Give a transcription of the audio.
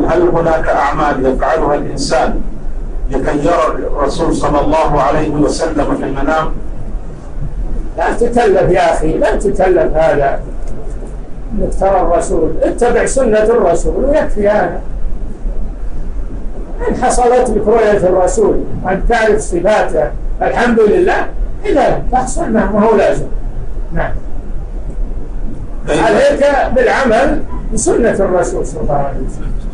هل هناك أعمال يفعلها الإنسان لكي يرى الرسول صلى الله عليه وسلم في المنام؟ لا تكلف يا أخي، لا تكلف هذا انك ترى الرسول، اتبع سنة الرسول ويكفي هذا. إن حصلت لك رؤية الرسول أن تعرف صفاته الحمد لله، إذا تحصل ما هو لازم. نعم. عليك بالعمل بسنة الرسول صلى الله عليه وسلم.